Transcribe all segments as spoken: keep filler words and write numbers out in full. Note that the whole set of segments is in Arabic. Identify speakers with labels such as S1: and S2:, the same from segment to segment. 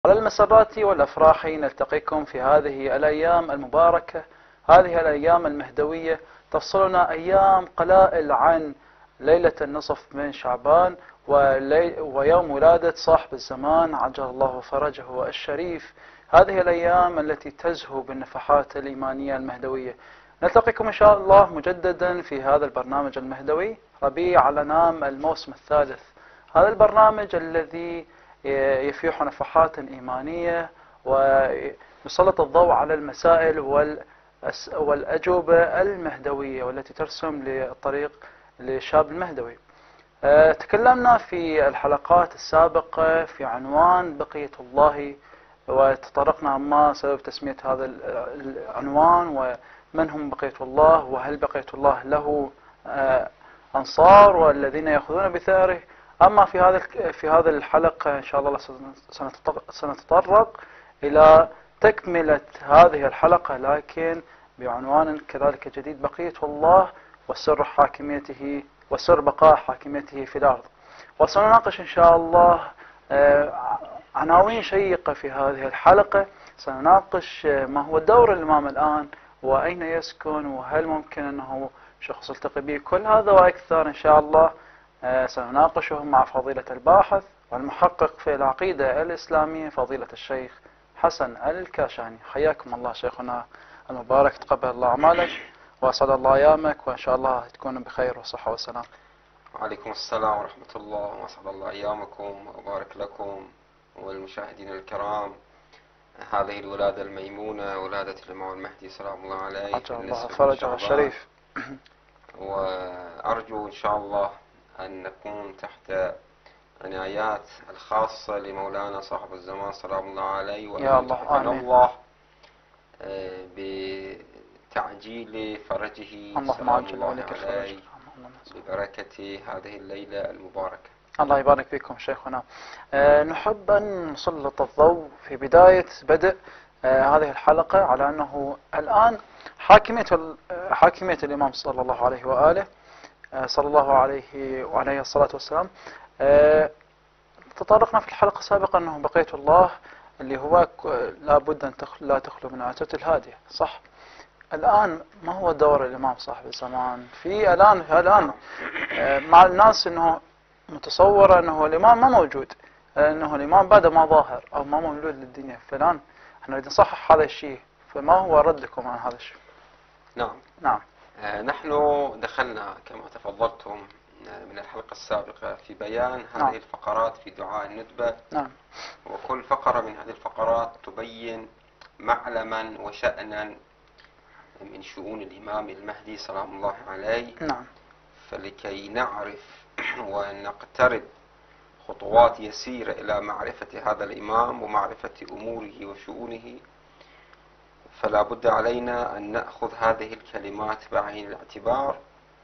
S1: على المسرات والأفراح نلتقيكم في هذه الأيام المباركة، هذه الأيام المهدوية. تفصلنا أيام قلائل عن ليلة النصف من شعبان ويوم ولادة صاحب الزمان عجل الله فرجه الشريف. هذه الأيام التي تزهو بالنفحات الإيمانية المهدوية. نلتقيكم إن شاء الله مجددا في هذا البرنامج المهدوي ربيع الأنام الموسم الثالث. هذا البرنامج الذي يفيح نفحات إيمانية ويسلط الضوء على المسائل والأجوبة المهدوية والتي ترسم للطريق للشاب المهدوي. تكلمنا في الحلقات السابقة في عنوان بقية الله، وتطرقنا ما سبب تسمية هذا العنوان ومن هم بقية الله، وهل بقية الله له أنصار والذين يأخذون بثاره. أما في هذا في هذه الحلقة إن شاء الله سنتطرق إلى تكملة هذه الحلقة، لكن بعنوان كذلك جديد: بقية الله وسر حاكميته وسر بقاء حاكميته في الأرض. وسنناقش إن شاء الله عناوين شيقة في هذه الحلقة. سنناقش ما هو دور الإمام الآن، وأين يسكن، وهل ممكن أنه شخص يلتقي به. كل هذا وأكثر إن شاء الله سنناقشه مع فضيلة الباحث والمحقق في العقيدة الإسلامية فضيلة الشيخ حسن الكاشاني. حياكم الله شيخنا المبارك، تقبل الله أعمالك وأسعد الله أيامك، وإن شاء الله تكونوا بخير وصحة وسلام.
S2: وعليكم السلام ورحمة الله، وأسعد الله أيامكم وأبارك لكم والمشاهدين الكرام. هذه الولادة الميمونة ولادة الإمام المهدي سلام الله عليه،
S1: عجل الله فرجه الشريف.
S2: وأرجو إن شاء الله أن نكون تحت عنايات الخاصة لمولانا صاحب الزمان سلام الله عليه،
S1: يا الله آمين.
S2: الله بتعجيل فرجه
S1: اللهم عجل ولك الفرج
S2: ببركة هذه الليلة المباركة.
S1: الله يبارك فيكم شيخنا. أه نحب أن نسلط الضوء في بداية بدء أه هذه الحلقة على أنه الآن حاكمية حاكمية الإمام صلى الله عليه وآله أه صلى الله عليه وعليه الصلاة والسلام. أه تطرقنا في الحلقة السابقة أنه بقية الله اللي هو لابد أن تخل لا تخلو من عتبة الهادية، صح؟ الآن ما هو دور الإمام صاحب الزمان في الآن الآن أه مع الناس أنه متصورة أنه الإمام ما موجود، أنه الإمام بعد ما ظاهر أو ما موجود للدنيا. فالآن احنا نريد نصحح هذا الشيء، فما هو ردكم عن هذا الشيء؟
S2: نعم
S1: نعم
S2: آه نحن دخلنا كما تفضلتم من الحلقة السابقة في بيان هذه
S1: نعم.
S2: الفقرات في دعاء الندبة.
S1: نعم.
S2: وكل فقرة من هذه الفقرات تبين معلما وشأنا من شؤون الإمام المهدي سلام الله عليه.
S1: نعم.
S2: فلكي نعرف ونقترب خطوات يسيرة إلى معرفة هذا الإمام ومعرفة أموره وشؤونه، فلا بد علينا أن نأخذ هذه الكلمات بعين الاعتبار.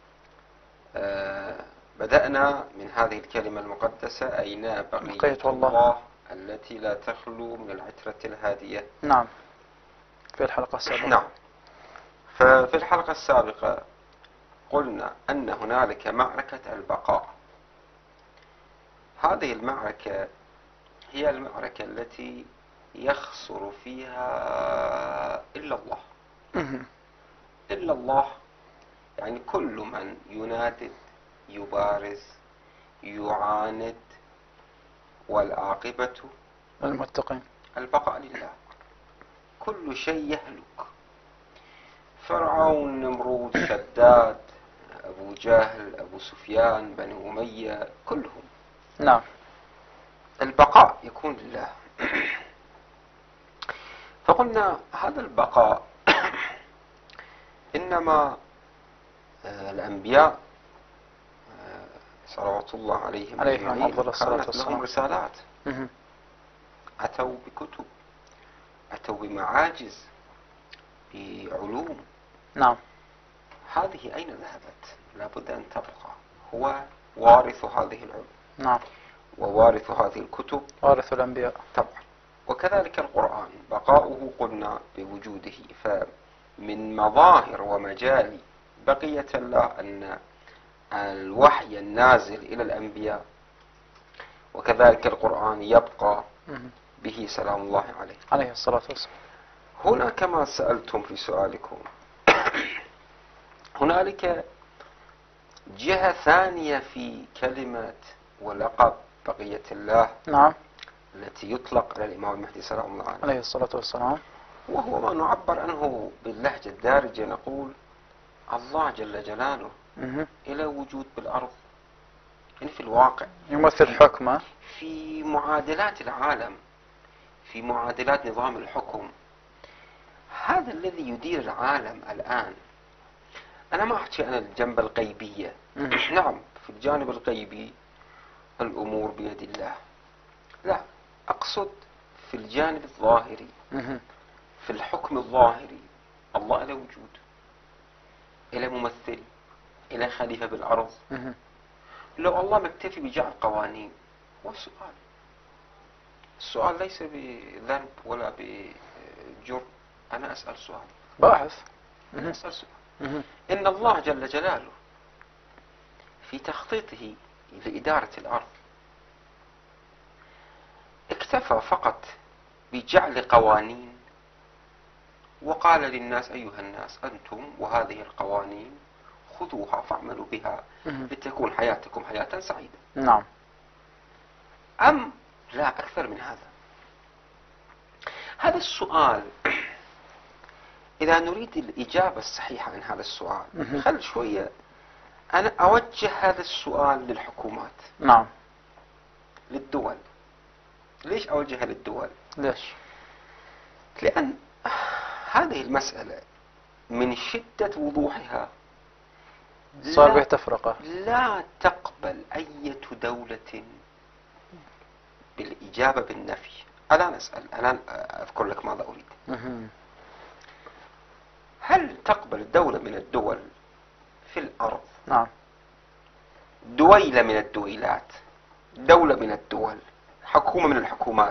S2: آه بدأنا من هذه الكلمة المقدسة: أين بقية الله. الله التي لا تخلو من العترة الهادية.
S1: نعم. في الحلقة السابقة.
S2: نعم. ففي الحلقة السابقة قلنا أن هنالك معركة البقاء. هذه المعركة هي المعركة التي يخسر فيها إلا الله. إلا الله يعني كل من ينادد يبارز يعاند، والعاقبة
S1: المتقين.
S2: البقاء لله. كل شيء يهلك: فرعون، نمرود، شداد، أبو جهل، أبو سفيان، بني أمية، كلهم.
S1: نعم.
S2: البقاء يكون لله. فقلنا هذا البقاء إنما الأنبياء صلوات الله عليهم
S1: عليهم أفضل الصلاة
S2: كانت
S1: والسلام
S2: لهم رسالات.
S1: مه.
S2: أتوا بكتب، أتوا بمعاجز، بعلوم.
S1: نعم.
S2: هذه أين ذهبت؟ لابد أن تبقى. هو وارث هذه العلوم.
S1: نعم.
S2: ووارث هذه الكتب،
S1: وارث الأنبياء
S2: طبعا. وكذلك القرآن بقاؤه قلنا بوجوده. فمن مظاهر ومجال بقية الله أن الوحي النازل إلى الأنبياء وكذلك القرآن يبقى به سلام الله عليه.
S1: عليه الصلاة والسلام.
S2: هنا كما سألتم في سؤالكم هنالك جهة ثانية في كلمة ولقب بقية الله
S1: نعم.
S2: التي يطلق على الإمام المهدي سلام الله عليه
S1: عليه الصلاة والسلام،
S2: وهو ما نعبر عنه باللهجة الدارجة، نقول الله جل جلاله
S1: مه.
S2: إلى وجود بالأرض، يعني في الواقع
S1: يمثل حكمه
S2: في معادلات العالم، في معادلات نظام الحكم. هذا الذي يدير العالم الآن. أنا ما أحكي عن الجنب الغيبية، نعم في الجانب الغيبي الأمور بيد الله، لا أقصد في الجانب الظاهري،
S1: مه.
S2: في الحكم الظاهري الله له وجود، إلى ممثل، إلى خليفة بالأرض.
S1: مه.
S2: لو الله مكتفي بجعل قوانين، والسؤال السؤال ليس بذنب ولا بجرم، أنا أسأل سؤال،
S1: باحث.
S2: أنا
S1: مه.
S2: أسأل سؤال.
S1: مه.
S2: إن الله جل جلاله في تخطيطه لإدارة الأرض اكتفى فقط بجعل قوانين، وقال للناس أيها الناس أنتم وهذه القوانين خذوها فاعملوا بها
S1: مه.
S2: لتكون حياتكم حياة سعيدة،
S1: نعم.
S2: أم لا أكثر من هذا؟ هذا السؤال إذا نريد الإجابة الصحيحة عن هذا السؤال
S1: مه.
S2: خل شوية أنا أوجه هذا السؤال للحكومات،
S1: نعم.
S2: للدول. ليش أوجهها للدول؟
S1: ليش؟
S2: لأن هذه المسألة من شدة وضوحها
S1: صار به
S2: لا,
S1: تفرقة.
S2: لا تقبل أي دولة بالإجابة بالنفي. الآن أسأل، الآن أذكر لك ماذا أريد.
S1: مه.
S2: هل تقبل دولة من الدول في الأرض،
S1: نعم.
S2: دويلة من الدويلات، دولة من الدول، حكومة من الحكومات،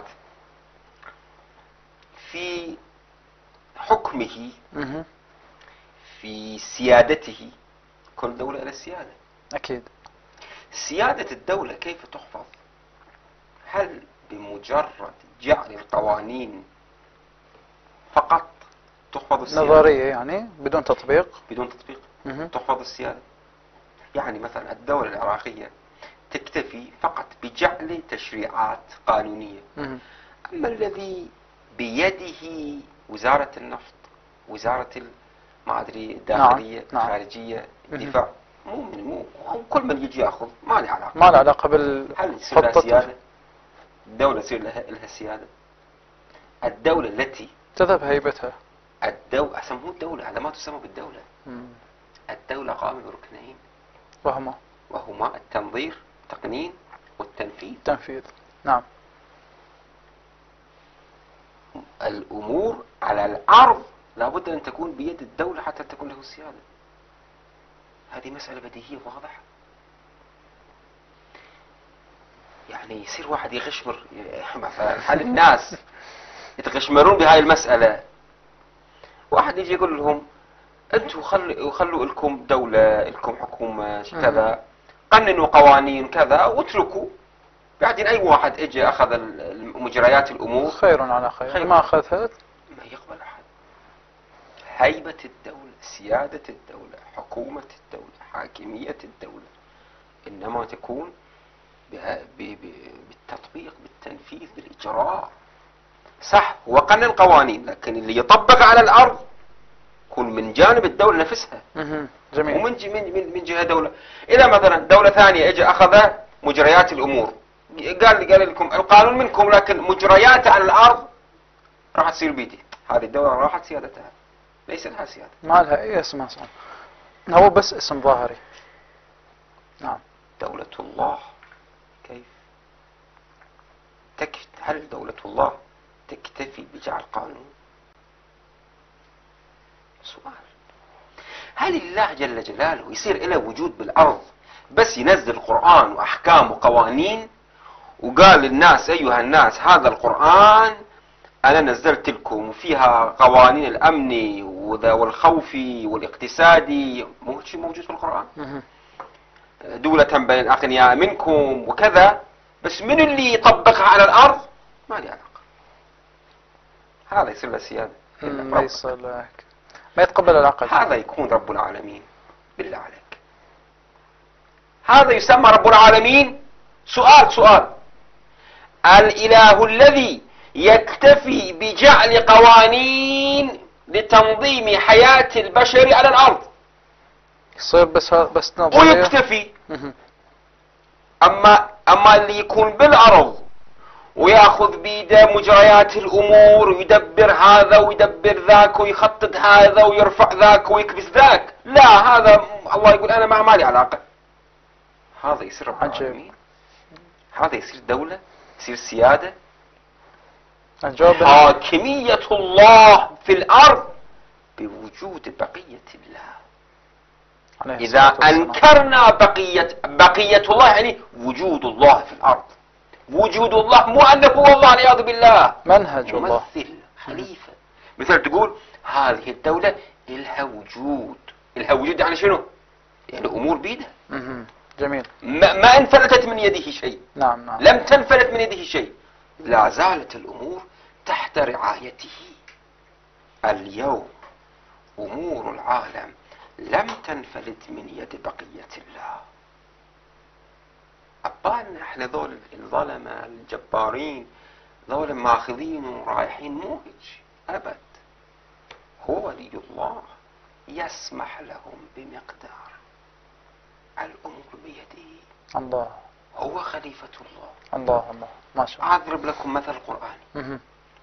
S2: في حكمه،
S1: مه.
S2: في سيادته، كل دولة إلى السيادة.
S1: أكيد.
S2: سيادة الدولة كيف تحفظ؟ هل بمجرد جعل القوانين فقط تحفظ السيادة؟
S1: نظرية يعني بدون تطبيق.
S2: بدون تطبيق
S1: مه.
S2: تحفظ السيادة. يعني مثلا الدولة العراقية تكتفي فقط بجعل تشريعات قانونية،
S1: مه.
S2: أما الذي بيده وزارة النفط، وزارة ما أدري الداخلية،
S1: نعم. نعم.
S2: الخارجية، الدفاع، مو من مو كل من يجي يأخذ، ما له علاقة.
S1: ما له علاقة
S2: هل يصير لها
S1: بالخطة.
S2: سيادة؟ الدولة يصير لها لها سيادة؟ الدولة التي
S1: تذهب هيبتها.
S2: الدولة أصلا مو الدولة، هذا ما تسمى بالدولة.
S1: مم.
S2: الدولة قائمة بركنين،
S1: وهما
S2: وهما التنظير التقنين والتنفيذ.
S1: تنفيذ. نعم.
S2: الأمور على الأرض لابد أن تكون بيد الدولة حتى تكون له السيادة. هذه مسألة بديهية واضحة. يعني يصير واحد يغشمر مثلا حال الناس يتغشمرون بهاي المسألة، واحد يجي يقول لهم أنتم خلوا خلوا لكم دولة، لكم حكومة كذا، قننوا قوانين كذا واتركوا. بعدين أي واحد اجى أخذ مجريات الأمور
S1: خير على خير, خير. ما أخذها
S2: ما يقبل أحد. هيبة الدولة، سيادة الدولة، حكومة الدولة، حاكمية الدولة إنما تكون بالتطبيق، بالتنفيذ، بالإجراء. صح هو قنن قوانين، لكن اللي يطبق على الأرض يكون من جانب الدولة نفسها.
S1: جميل.
S2: ومن من من جهة دولة. إذا مثلا دولة ثانية اجى أخذ مجريات الأمور، قال قال لكم القانون منكم لكن مجريات على الأرض راح تصير بيدي، هذه الدولة راحت سيادتها، ليس لها سيادة،
S1: ما لها أي اسم أصلا، هو بس اسم ظاهري. نعم.
S2: دولة الله كيف تكفي؟ هل دولة الله تكتفي بجعل قانون؟ سؤال. هل الله جل جلاله يصير له وجود بالأرض بس ينزل قرآن وأحكام وقوانين وقال للناس أيها الناس هذا القرآن أنا نزلت لكم فيها قوانين الأمن والخوفي والاقتصادي، مو شيء موجود في القرآن؟ دولة بين الأغنياء منكم وكذا، بس من اللي يطبقها على الأرض؟ ما لي علاقة. هذا يصير له سيادة.
S1: ما يصير لك، ما يتقبل العقد.
S2: هذا يكون رب العالمين؟ بالله عليك، هذا يسمى رب العالمين؟ سؤال سؤال الإله الذي يكتفي بجعل قوانين لتنظيم حياة البشر على الأرض
S1: يصير بس بس نظرية
S2: ويكتفي. أما أما اللي يكون بالأرض ويأخذ بيده مجريات الأمور ويدبر هذا ويدبر ذاك ويخطط هذا ويرفع ذاك ويكبس ذاك، لا، هذا الله يقول أنا ما مالي علاقة. هذا يصير رب العالمين؟ هذا يصير دولة؟ يصير سيادة؟ حاكمية الله في الأرض بوجود بقية الله. إذا أنكرنا بقية بقية الله يعني وجود الله في الأرض. وجود الله مو أنه هو الله والعياذ بالله،
S1: منهج الله،
S2: ممثل خليفة. مثل تقول هذه الدولة إلها وجود. إلها وجود يعني شنو؟ يعني أمور بيدها.
S1: جميل.
S2: ما, ما انفلتت من يده شيء.
S1: نعم نعم.
S2: لم تنفلت من يده شيء، لا زالت الأمور تحت رعايته. اليوم أمور العالم لم تنفلت من يد بقية الله. أبالنا احنا ذول الظلمة الجبارين ذول ماخذين ورايحين، مو هيك أبد. هو ولي الله يسمح لهم بمقدار الأمور بيده.
S1: الله.
S2: هو خليفة الله.
S1: الله الله ما شاء الله.
S2: أضرب لكم مثل قرآني.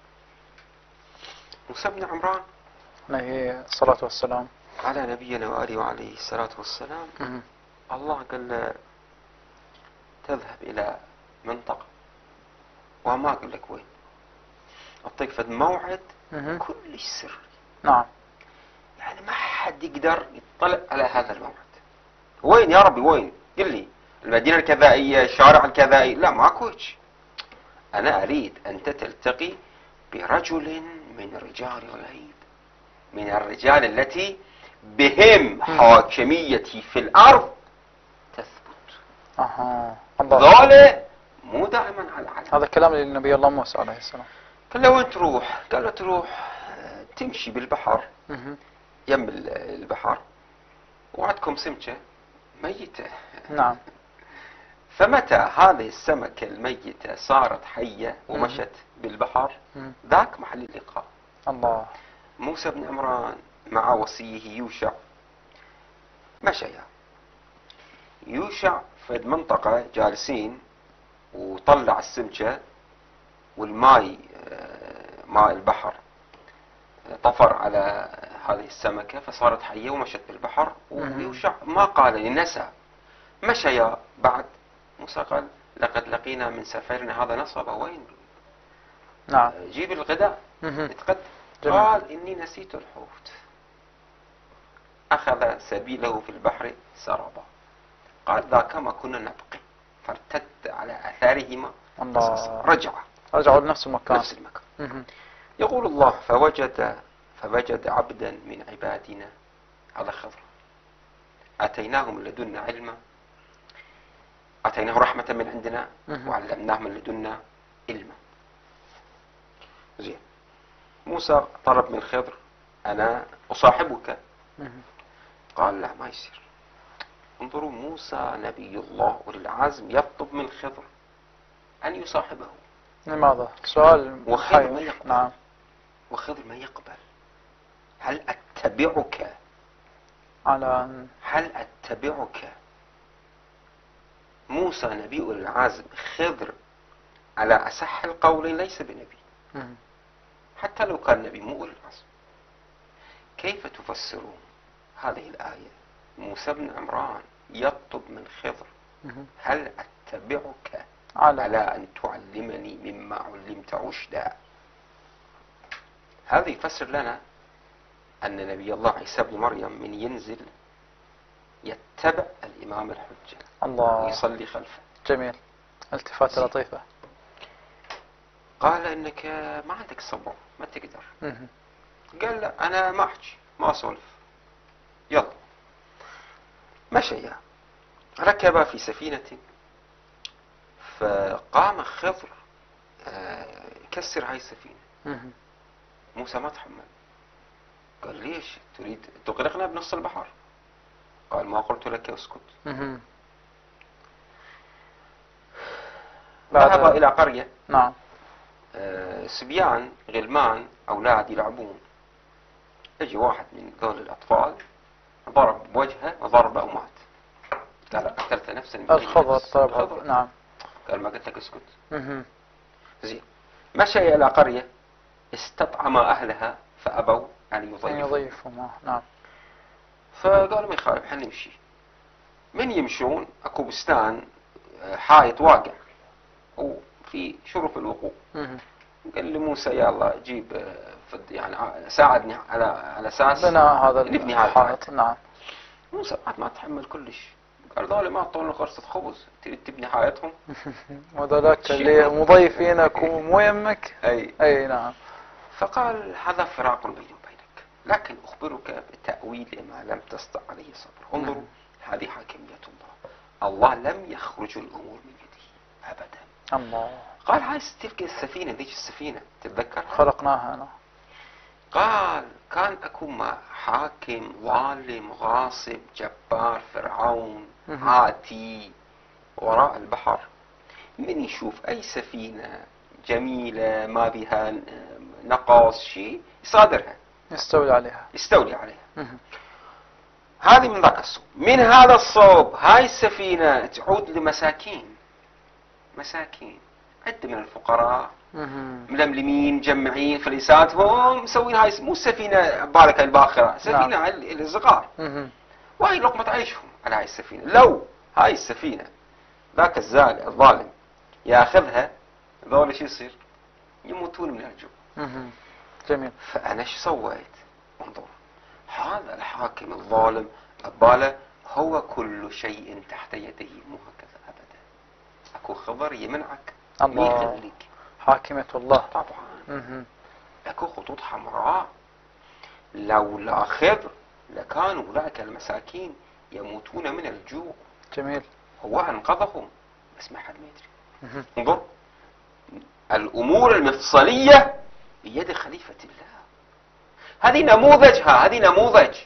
S2: موسى بن عمران
S1: عليه الصلاة والسلام
S2: على نبينا وآله وعليه الصلاة والسلام.
S1: مه.
S2: الله قال له تذهب إلى منطقة وما أقول لك وين، أعطيك فد موعد كلش سر.
S1: نعم.
S2: يعني ما حد يقدر يطلع على هذا الموعد. وين يا ربي وين؟ قل لي المدينة الكذائية، الشارع الكذائي، لا ماكو هيك. أنا أريد أنت تلتقي برجل من رجال الغيب، من الرجال التي بهم حاكميتي في الأرض تثبت.
S1: أها.
S2: ذولا مو دائما على العالم.
S1: هذا كلام للنبي الله موسى عليه السلام.
S2: قال له وين تروح؟ قال له تروح تمشي بالبحر، يم البحر وعندكم سمكة ميتة.
S1: نعم.
S2: فمتى هذه السمكة الميتة صارت حية ومشت بالبحر، ذاك محل اللقاء.
S1: الله.
S2: موسى بن عمران مع وصيه يوشع مشيا. يوشع في المنطقة جالسين وطلع السمكة والماي ماء البحر طفر على هذه السمكة فصارت حية ومشت بالبحر. ويوشع ما قال، نسى. مشيا بعد. موسى قال لقد لقينا من سفرنا هذا نصب. وين؟
S1: نعم.
S2: جيب الغداء اتقدم. قال إني نسيت الحوت. أخذ سبيله في البحر سربا. قال ذاك ما كنا نبقي فارتد على أثارهما.
S1: الله.
S2: رجع
S1: رجعوا لنفس المكان.
S2: نفس المكان. يقول الله فوجد فوجد عبدا من عبادنا، هذا خضر، أتيناه من لدنا علما، أتيناه رحمة من عندنا وعلمناه من لدنا علما. زين. موسى طلب من خضر أنا أصاحبك. قال لا ما يصير. انظروا موسى نبي الله وللعزم يطلب من خضر أن يصاحبه.
S1: لماذا؟ سؤال.
S2: وخضر ما يقبل.
S1: نعم.
S2: وخضر ما يقبل. هل أتبعك
S1: على
S2: هل أتبعك موسى نبي العزم، خضر على أصح القولين ليس بنبي.
S1: مم.
S2: حتى لو كان نبي مو العزم. كيف تفسرون هذه الآية؟ موسى بن عمران يطلب من خضر
S1: مم.
S2: هل أتبعك
S1: على,
S2: على أن تعلمني مما علمت رشدا. هذا يفسر لنا أن نبي الله عيسى بن مريم من ينزل يتبع الإمام الحجة
S1: الله.
S2: ويصلي خلفه.
S1: جميل. التفاتة لطيفة.
S2: قال إنك ما عندك صبر ما تقدر.
S1: مم.
S2: قال لا أنا ما أحكي ما أسولف. يلا. مشيا ركب في سفينة فقام خضر يكسر هاي السفينة.
S1: مم.
S2: موسى ما تحمل. قال ليش تريد تغرقنا بنص البحر؟ قال ما قلت لك اسكت.
S1: مهم.
S2: ذهب إلى قرية.
S1: نعم.
S2: آه صبيان غلمان أولاد يلعبون. اجي واحد من ذول الأطفال ضرب بوجهه ضربه ومات. قال قتلت نفسا.
S1: الخضر طبعا. نعم.
S2: قال ما قلت لك اسكت.
S1: مهم.
S2: زين. مشى إلى قرية استطعم أهلها فأبوا أن يضيفوا.
S1: يضيفوا. نعم.
S2: فقالوا ما يخالف حنا نمشي. من يمشون اكو بستان حائط واقع وفي شرف الوقوع.
S1: مهم.
S2: قال لموسى يلا جيب يعني ساعدني على على اساس
S1: بناء هذا
S2: نبني هذا
S1: الحائط. نعم.
S2: موسى بعد ما تحمل كلش. قال ذولا ما اعطونا قرصة خبز تريد تبني حائطهم.
S1: وذلك اللي مضيفينك ومو يمك.
S2: اي
S1: اي نعم.
S2: فقال هذا فراق بيني وبينك لكن اخبرك بتأويل ما لم تستطع عليه صبر. انظروا هذه حاكمية الله. الله لم يخرج الامور من يده ابدا.
S1: الله.
S2: قال هاي تلك السفينة ذيك السفينة تتذكر
S1: خلقناها أنا.
S2: قال كان اكو ما حاكم ظالم غاصب جبار فرعون عاتي وراء البحر من يشوف اي سفينة جميلة ما بها نقص شيء يصادرها
S1: يستولي عليها
S2: يستولي عليها.
S1: مهم.
S2: هذه من ذاك الصوب. من هذا الصوب هاي السفينة تعود لمساكين مساكين عدة من الفقراء
S1: مهم.
S2: ململمين مجمعين فليساتهم مسوين هاي مو السفينة بالك الباخرة سفينة
S1: نعم.
S2: الصغار
S1: مهم.
S2: وهي لقمة عيشهم على هاي السفينة. لو هاي السفينة ذاك الزالي الظالم ياخذها ذول شو يصير يموتون من الجوع.
S1: مهم. جميل.
S2: فأنا ايش سويت؟ انظر هذا الحاكم الظالم أباله هو كل شيء تحت يده مو هكذا أبدا. أكو خبر يمنعك
S1: الله.
S2: يخليك
S1: حاكمة الله
S2: طبعا.
S1: مهم.
S2: أكو خطوط حمراء لولا خضر لكانوا أولئك المساكين يموتون من الجوع.
S1: جميل.
S2: هو أنقذهم بس ما حد ما يدري.
S1: مهم.
S2: انظر الأمور المفصلية بيد خليفة الله. هذه نموذجها هذه نموذج.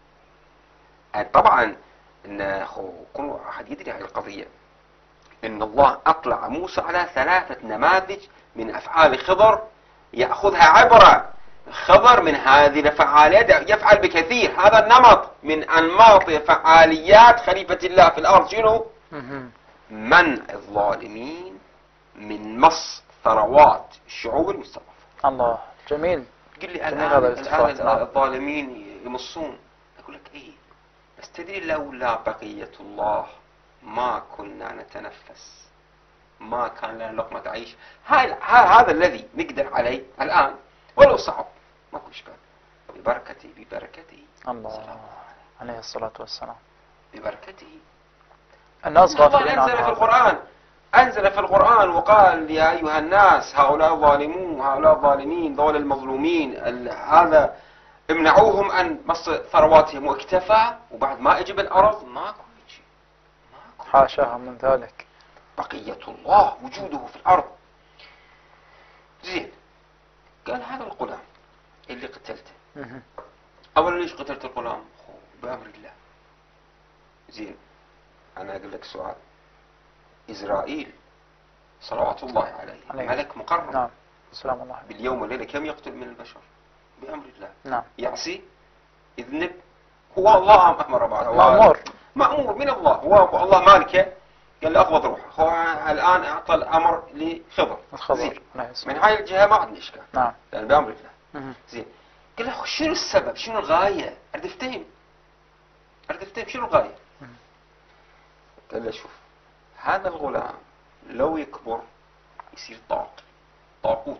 S2: طبعا ان كل احد يدري هذه القضية ان الله اطلع موسى على ثلاثة نماذج من افعال خضر يأخذها عبرة. خضر من هذه الفعاليات يفعل بكثير. هذا النمط من انماط فعاليات خليفة الله في الارض شنو؟
S1: مهم.
S2: منع الظالمين من مص ثروات الشعوب المستضعفة.
S1: الله. جميل.
S2: قل لي
S1: جميل
S2: الآن
S1: هذا الالتفات.
S2: الآن
S1: نعم.
S2: الظالمين يمصون. أقول لك إيه بس تدري لولا بقية الله ما كنا نتنفس ما كان لنا لقمة عيش. هاي هذا الذي نقدر عليه الآن ولو صعب ماكو إشكال. ببركته ببركته
S1: الله عليه الصلاة والسلام.
S2: ببركته.
S1: الناس
S2: الله
S1: غافلين عن
S2: أنزل في
S1: هذا.
S2: القرآن أنزل في القرآن وقال يا أيها الناس هؤلاء ظالمون هؤلاء ظالمين ذول المظلومين هذا امنعوهم عن مص ثرواتهم واكتفى وبعد ما اجب الأرض ماكو شيء ماكو.
S1: حاشاها من ذلك.
S2: بقية الله وجوده في الأرض. زين قال هذا الغلام اللي قتلته.
S1: مهم.
S2: أولا ليش قتلت الغلام؟ بأمر الله. زين أنا أقول لك سؤال. إسرائيل صلوات الله عليه
S1: عليه.
S2: ملك مقرب.
S1: نعم. سلام الله عليه.
S2: باليوم والليلة كم يقتل من البشر؟ بأمر الله.
S1: نعم.
S2: يعصي يذنب هو الله أمر بعد
S1: مأمور.
S2: مأمور من الله. هو الله مالكه قال له أقبض روحه. هو الآن أعطى الأمر لخضر.
S1: الخضر.
S2: من هاي الجهة ما عندنا إشكال.
S1: نعم.
S2: لأن بأمر الله.
S1: مهم.
S2: زين قال له شنو السبب شنو الغاية أريد أفتهم أريد أفتهم شنو الغاية.
S1: مهم.
S2: قال له شوف هذا الغلام لو يكبر يصير طاق طاقوت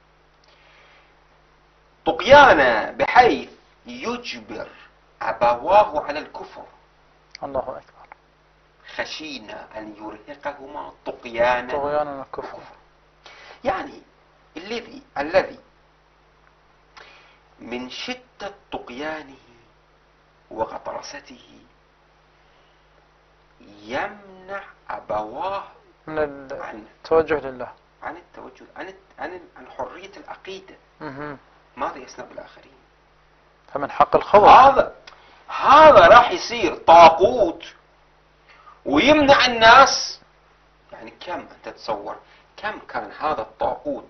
S2: طغيانه بحيث يجبر أبواه على الكفر.
S1: الله أكبر.
S2: خشينا أن يرهقهما طغيانا
S1: طغيانا الكفر.
S2: يعني الذي الذي من شدة طغيانه وغطرسته يمنع أبواه
S1: من
S2: عن
S1: التوجه لله.
S2: عن التوجه عن عن عن حرية العقيدة.
S1: مهم.
S2: ماذا يصنع بالآخرين؟
S1: فمن حق الخضر.
S2: هذا هذا راح يصير طاغوت ويمنع الناس. يعني كم أنت تتصور كم كان هذا الطاغوت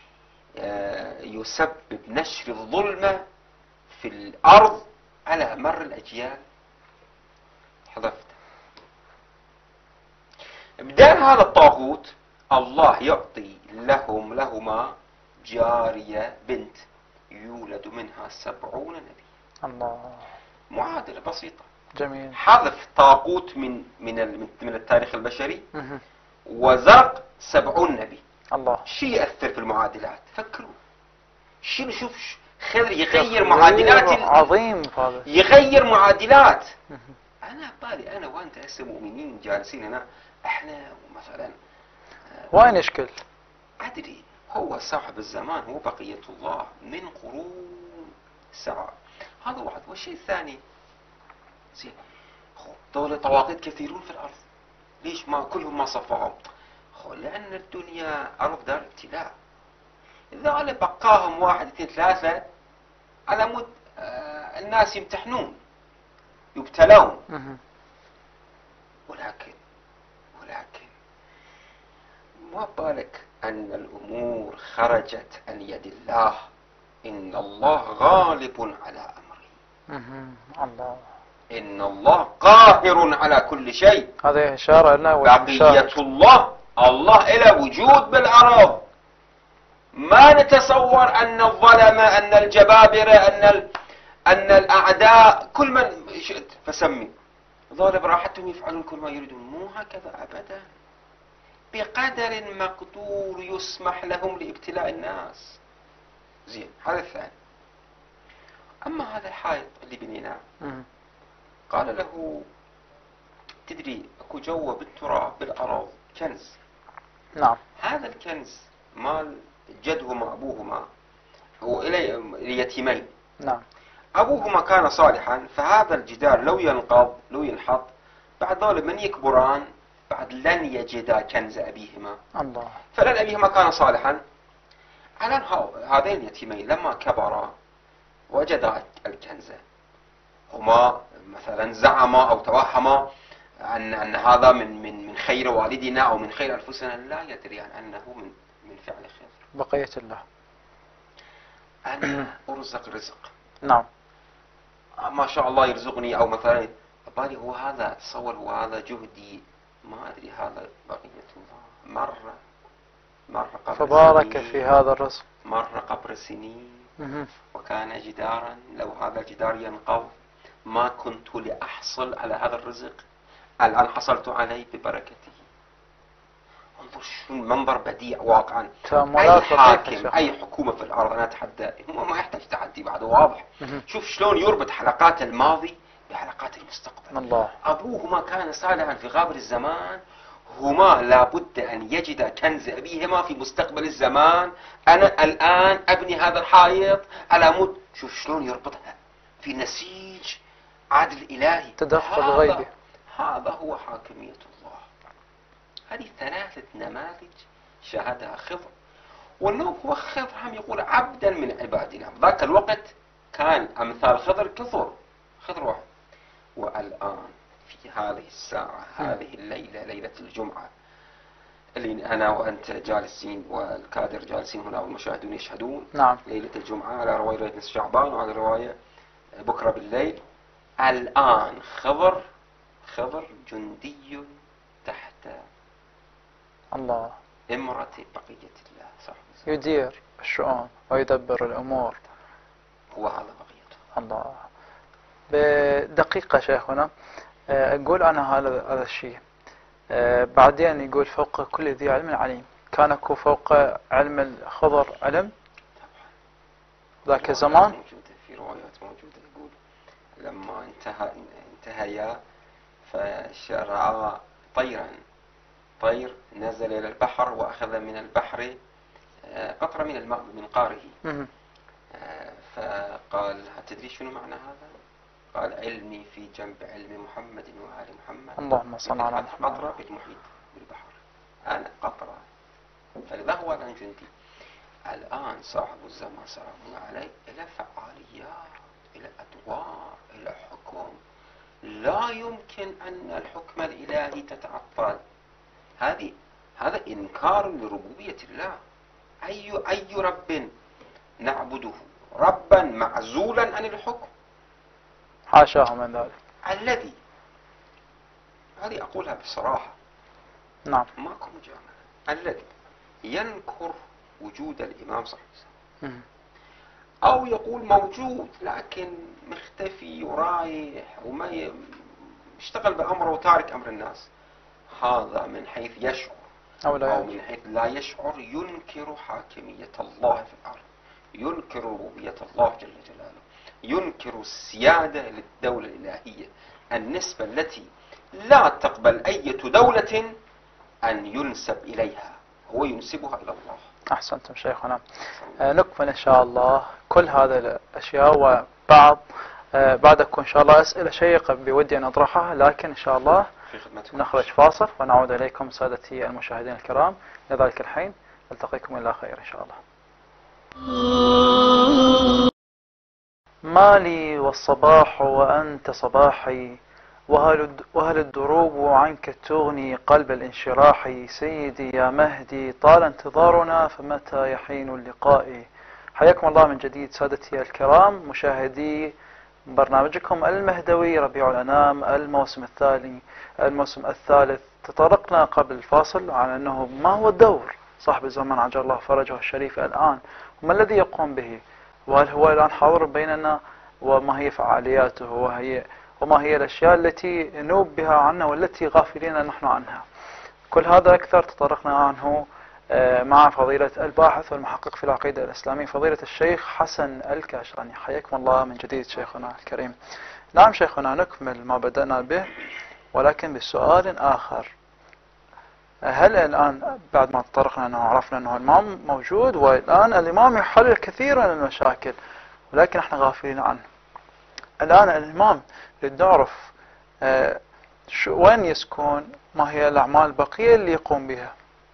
S2: يسبب نشر الظلمة في الأرض على مر الأجيال. حذفت بدال هذا الطاغوت الله يعطي لهم لهما جارية بنت يولد منها سبعون نبي.
S1: الله.
S2: معادلة بسيطة.
S1: جميل.
S2: حذف طاغوت من من من التاريخ البشري
S1: مه.
S2: وزرق سبعون نبي.
S1: الله.
S2: شو يأثر في المعادلات؟ فكروا. شنو شوف خضر يغير معادلات
S1: عظيم هذا.
S2: يغير معادلات.
S1: مه.
S2: انا بالي انا وانت هسه مؤمنين جالسين هنا احنا مثلا
S1: وين اشكل؟
S2: ادري هو صاحب الزمان هو بقية الله من قرون ساعة. هذا واحد. والشيء الثاني زين دول طواغيت كثيرون في الارض ليش ما كلهم ما صفهم؟ لان الدنيا ارض دار ابتلاء. اذا انا بقاهم واحد اثنين ثلاثة على مود آه الناس يمتحنون يبتلون. ولكن ولكن ما بالك أن الأمور خرجت عن يد الله. إن الله غالب على أمره.
S1: الله.
S2: إن الله قاهر على كل شيء.
S1: هذه إشارة لنا
S2: بقية الله الله إلى وجود بالأرض. ما نتصور أن الظلمة أن الجبابرة أن ال... أن الأعداء كل من شئت فسمي ظالب براحتهم يفعلون كل ما يريدون. مو هكذا أبدا. بقدر مقدور يسمح لهم لابتلاء الناس. زين هذا الثاني. أما هذا الحائط اللي بنيناه قال له تدري اكو جوا بالتراب بالأرض كنز.
S1: نعم.
S2: هذا الكنز مال جدهما أبوهما هو إلي اليتيمين.
S1: نعم.
S2: أبوهما كان صالحا فهذا الجدار لو ينقض لو ينحط بعد ذلك من يكبران بعد لن يجدا كنز أبيهما.
S1: الله.
S2: فلن أبيهما كان صالحا. الآن هذين اليتيمين لما كبرا وجدا الكنز هما مثلا زعما أو توهما أن أن هذا من من من خير والدنا أو من خير أنفسنا لا يدريان أنه من من فعل خير.
S1: بقية الله.
S2: أنا أرزق رزق.
S1: نعم.
S2: ما شاء الله يرزقني أو مثلا بالي هو هذا تصور هو هذا جهدي ما أدري هذا بقية الله. مرة مرة قبل
S1: فبارك
S2: سنين
S1: في هذا الرزق.
S2: مرة قبل سنين
S1: مه.
S2: وكان جدارا لو هذا الجدار ينقض ما كنت لأحصل على هذا الرزق. الآن حصلت عليه ببركته. انظر شو المنظر بديع واقعا. أي حاكم أي حكومة في الأرض أنا أتحدى هو ما يحتاج تحدي بعد واضح.
S1: مه.
S2: شوف شلون يربط حلقات الماضي بحلقات المستقبل.
S1: الله.
S2: أبوهما كان صالحا في غابر الزمان. هما لابد أن يجد كنز أبيهما في مستقبل الزمان. أنا الآن أبني هذا الحائط على مود شوف شلون يربطها في نسيج عدل إلهي.
S1: تدخل
S2: هذا
S1: غيبي.
S2: هذا هو حاكمية الله. هذه ثلاثة نماذج شاهدها خضر. والنوم هو خضر هم يقول عبدا من عبادنا. ذاك الوقت كان أمثال خضر كثر خضر واحد. والآن في هذه الساعة هذه الليلة ليلة الجمعة اللي أنا وأنت جالسين والكادر جالسين هنا والمشاهدون يشهدون.
S1: نعم.
S2: ليلة الجمعة على رواية ليلة نصف شعبان وعلى رواية بكرة بالليل. الآن خضر خضر جندي تحت
S1: الله.
S2: إمرة بقية الله صح.
S1: يدير الشؤون ويدبر الأمور.
S2: هو هذا بقية
S1: الله. الله. بدقيقة شيخنا أقول أنا هذا هذا الشيء بعدين يقول فوق كل ذي علم عليم. كان اكو فوق علم الخضر علم ذاك الزمان.
S2: موجودة في روايات موجودة يقول لما انتهى انتهيا فشرعا طيرا طير نزل إلى البحر وأخذ من البحر قطرة من الماء من قاره. فقال تدري شنو معنى هذا؟ قال علمي في جنب علم محمد وآل محمد.
S1: اللهم صل على محمد.
S2: قطرة بالمحيط بالبحر أنا قطرة. فلذا هو الآن جندي. الآن صاحب الزمان سلام الله عليه إلى فعاليات، إلى أدوار، إلى حكم. لا يمكن أن الحكم الإلهي تتعطل. هذه هذا إنكار لربوبية الله. أي أي رب نعبده ربا معزولا عن الحكم؟
S1: حاشاه من ذلك.
S2: الذي، هذه أقولها بصراحة،
S1: نعم.
S2: ماكو مجاملة، الذي ينكر وجود الإمام صلى الله عليه وسلم أو يقول موجود لكن مختفي ورايح وما ي... يشتغل بأمره وتارك أمر الناس، هذا من حيث يشعر
S1: أو, لا
S2: أو من حيث لا يشعر ينكر حاكمية الله في الأرض، ينكر ربوبية الله جل جلاله، ينكر السيادة للدولة الإلهية، النسبة التي لا تقبل أي دولة أن ينسب إليها، هو ينسبها إلى الله.
S1: أحسنتم شيخنا. نكمل إن شاء الله كل هذه الأشياء، وبعض بعدكم إن شاء الله أسئلة شيقة بودي أن أطرحها، لكن إن شاء الله نخرج فاصل ونعود إليكم سادتي المشاهدين الكرام. لذلك الحين ألتقيكم إلى خير إن شاء الله. مالي والصباح وأنت صباحي، وهل الدروب عنك تغني قلب الانشراح. سيدي يا مهدي طال انتظارنا فمتى يحين اللقاء. حياكم الله من جديد سادتي الكرام مشاهدي برنامجكم المهدوي ربيع الأنام الموسم الثاني الموسم الثالث. تطرقنا قبل الفاصل على أنه ما هو الدور صاحب الزمان عجل الله فرجه الشريف الآن، وما الذي يقوم به، وهل هو الآن حاضر بيننا، وما هي فعالياته، وهي وما هي الأشياء التي نوب بها عنا والتي غافلين نحن عنها. كل هذا أكثر تطرقنا عنه مع فضيلة الباحث والمحقق في العقيدة الإسلامية فضيلة الشيخ حسن الكاشراني. حياكم الله من جديد شيخنا الكريم. نعم شيخنا، نكمل ما بدأنا به ولكن بسؤال آخر. هل الآن بعد ما تطرقنا أنه عرفنا أنه الإمام موجود والآن الإمام يحل الكثير من المشاكل ولكن احنا غافلين عنه، الآن الإمام نعرف آه شو وين يسكن، ما هي الأعمال البقية اللي يقوم بها؟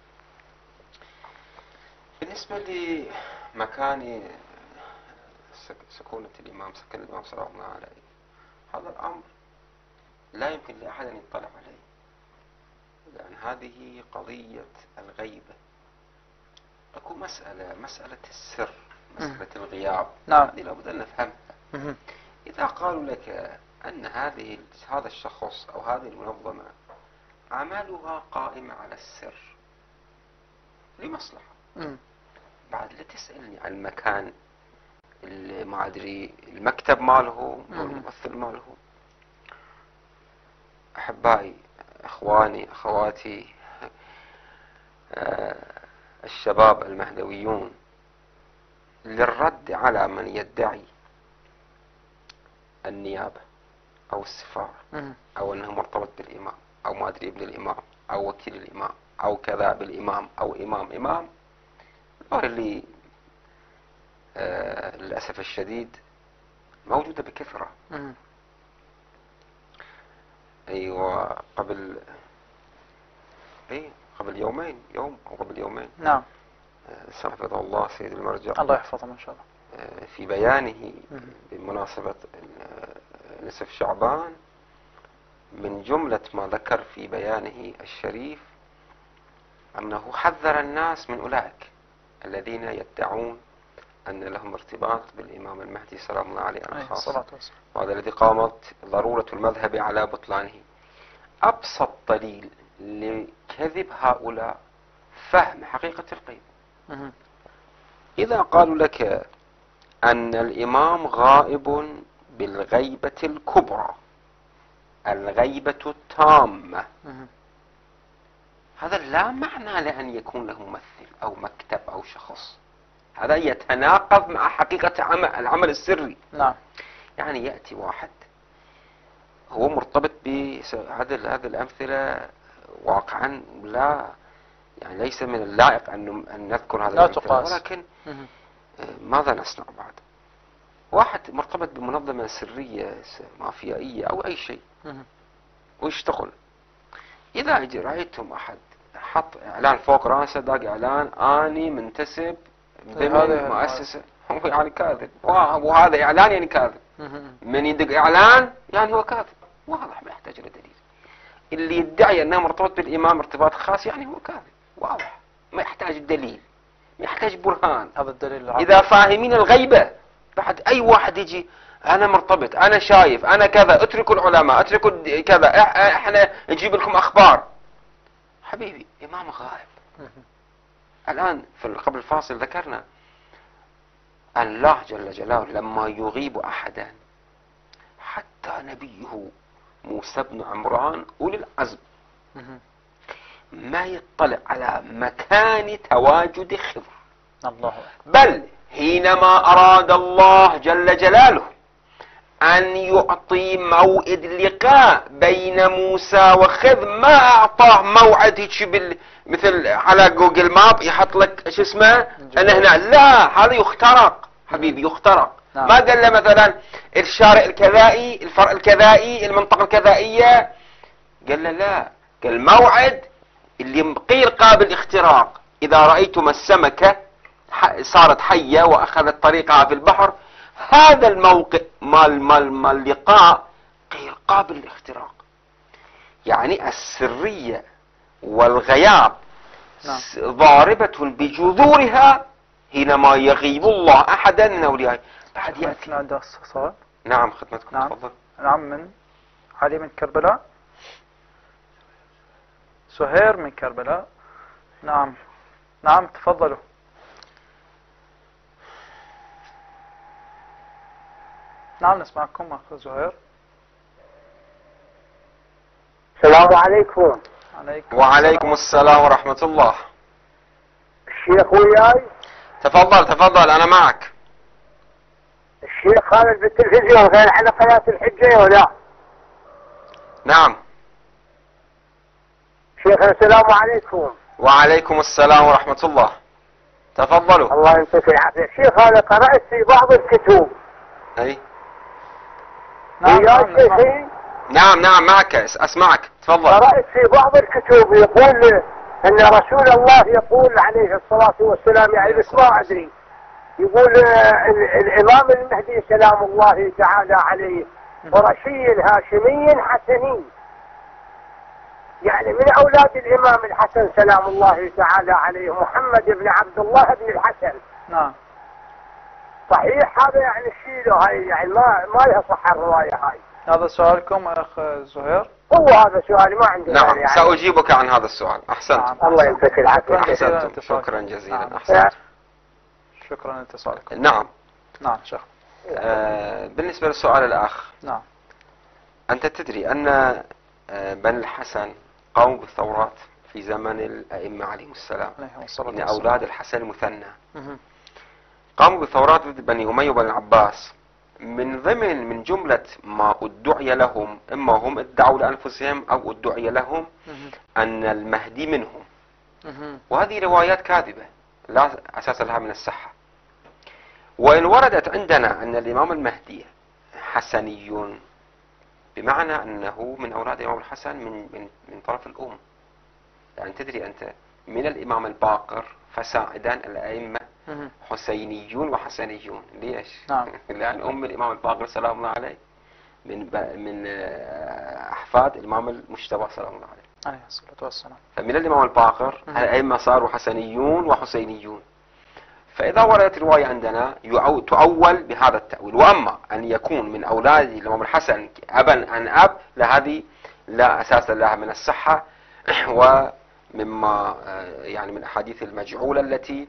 S2: بالنسبة لمكان سكونة الإمام، سكن الإمام صلى الله عليه وسلم، هذا الأمر لا يمكن لأحد أن يطلع عليه، لأن هذه قضية الغيبة. أكو مسألة مسألة السر، مسألة الغياب.
S1: نعم.
S2: هذه لابد أن نفهمها. إذا قالوا لك أن هذه هذا الشخص أو هذه المنظمة عملها قائمة على السر لمصلحة،
S1: مم.
S2: بعد لا تسألني عن المكان، ما أدري المكتب ماله أو الممثل ماله. أحبائي، أخواني، أخواتي، آه الشباب المهدويون، للرد على من يدعي النيابة أو السفارة أو أنه مرتبط بالإمام أو ما أدري ابن الإمام أو وكيل الإمام أو كذا بالإمام أو إمام إمام، اللي آه للأسف الشديد موجودة بكثرة. أيوة، قبل أي قبل يومين يوم أو قبل يومين
S1: نعم
S2: حفظه الله سيد المرجع
S1: الله يحفظه إن شاء الله
S2: في بيانه بمناسبة نصف شعبان، من جملة ما ذكر في بيانه الشريف أنه حذر الناس من أولئك الذين يدعون أن لهم ارتباط بالإمام المهدي سلام الله عليه الخاص، وهذا الذي قامت ضرورة المذهب على بطلانه. أبسط دليل لكذب هؤلاء فهم حقيقة الغيب. إذا قالوا لك أن الإمام غائب بالغيبة الكبرى، الغيبة التامة، هذا لا معنى لأن يكون له ممثل أو مكتب أو شخص، هذا يتناقض مع حقيقة عمل العمل السري.
S1: نعم.
S2: يعني يأتي واحد هو مرتبط بهذه هذه الأمثلة واقعا لا يعني ليس من اللائق أن أن نذكر هذا الأمثلة، ولكن ماذا نصنع بعد؟ واحد مرتبط بمنظمة سرية مافيائية أو أي شيء ويشتغل، إذا رأيتم أحد حط إعلان فوق رأسه داق إعلان أني منتسب ضمن مؤسسة هو يعني كاذب، وهذا إعلان يعني كاذب. من يدق إعلان يعني هو كاذب واضح، ما يحتاج إلى دليل. اللي يدعي أنه مرتبط بالإمام ارتباط خاص يعني هو كاذب واضح، ما يحتاج دليل، ما يحتاج برهان.
S1: هذا الدليل.
S2: إذا فاهمين الغيبة بعد أي واحد يجي أنا مرتبط، أنا شايف، أنا كذا، اتركوا العلماء، اتركوا كذا، احنا نجيب لكم أخبار. حبيبي إمام غائب. الآن في قبل الفاصل ذكرنا الله جل جلاله لما يغيب أحدا حتى نبيه موسى بن عمران أولي العزم ما يطلع على مكان تواجد خضر.
S1: الله.
S2: بل حينما أراد الله جل جلاله أن يعطي موعد لقاء بين موسى وخضر ما أعطاه موعد هيك بال مثل على جوجل ماب يحط لك ايش اسمه أنا هنا، لا هذا يخترق حبيبي يخترق.
S1: نعم.
S2: ما قال له مثلا الشارع الكذائي، الفرع الكذائي، المنطقة الكذائية، قال له لا، قال موعد اللي غير قابل اختراق. إذا رأيتم السمكة صارت حية وأخذت طريقها في البحر، هذا الموقع مال مال مال اللقاء غير قابل للاختراق. يعني السرية والغياب
S1: نعم.
S2: ضاربة بجذورها حينما يغيب الله أحدا من أوليائه. بعد يأتي.
S1: عنده صوت.
S2: نعم خدمتكم.
S1: نعم.
S2: تفضل.
S1: نعم. من علي من كربلاء. سهير من كربلاء. نعم. نعم تفضلوا. نعم نسمعكم أخ زهير.
S3: السلام عليكم.
S1: عليكم
S2: وعليكم السلام ورحمة الله.
S3: الشيخ وياي.
S2: تفضل تفضل أنا معك.
S3: الشيخ خالد بالتلفزيون غير على قناة الحجة ولا؟
S2: نعم.
S3: شيخنا السلام عليكم.
S2: وعليكم السلام ورحمة الله. تفضلوا.
S3: الله يعطيك العافية. شيخ أنا قرأت في بعض الكتب.
S2: أي.
S1: نعم.
S3: وياي
S1: نعم.
S3: شيخي.
S2: نعم نعم معك أسمعك تفضل.
S3: قرأت في بعض الكتب يقول أن رسول الله يقول عليه الصلاة والسلام، يعني بس ما أدري، يقول الإمام المهدي سلام الله تعالى عليه قرشي هاشمي حسني، يعني من أولاد الإمام الحسن سلام الله تعالى عليه محمد بن عبد الله بن الحسن.
S1: نعم.
S3: صحيح هذا يعني شيله هاي، يعني ما ما لها صحة الرواية هاي.
S1: هذا سؤالكم أخ زهير.
S3: هو هذا سؤالي ما عندي.
S2: نعم
S3: يعني
S2: سأجيبك عن هذا السؤال. أحسنت.
S1: نعم.
S3: الله يعطيك العافية.
S2: أحسنتم شكرا جزيلا.
S1: نعم.
S2: أحسنت.
S1: شكرا لاتصالكم.
S2: نعم.
S1: نعم شيخ.
S2: آه بالنسبة للسؤال الأخ،
S1: نعم.
S2: أنت تدري أن آه بني الحسن قاموا بالثورات في زمن الأئمة عليهم السلام.
S1: عليه الصلاة
S2: إن
S1: والسلام.
S2: أولاد الحسن المثنى
S1: مهم.
S2: قاموا بثورات ضد بني أمية وبني العباس. من ضمن من جملة ما ادعي لهم، إما هم ادعوا لأنفسهم أو ادعي لهم
S1: مهم.
S2: أن المهدي منهم،
S1: مهم.
S2: وهذه روايات كاذبة لا أساس لها من الصحة. وإن وردت عندنا أن الإمام المهدي حسني بمعنى أنه من أولاد الإمام الحسن من من من طرف الأم. يعني تدري أنت من الإمام الباقر فساعدا الأئمة
S1: مهم.
S2: حسينيون وحسنيون. ليش؟
S1: نعم.
S2: لأن أم الإمام الباقر سلام الله عليه من من أحفاد الإمام المجتبى سلام الله عليه.
S1: عليه الصلاة والسلام.
S2: فمن الإمام الباقر
S1: مهم.
S2: الأئمة صاروا حسنيون وحسينيون. فإذا وردت الرواية عندنا تؤول بهذا التأويل. وأما أن يكون من أولاد الإمام الحسن أبا عن أب، لهذه لا أساس لها من الصحة، ومما يعني من الأحاديث المجعولة التي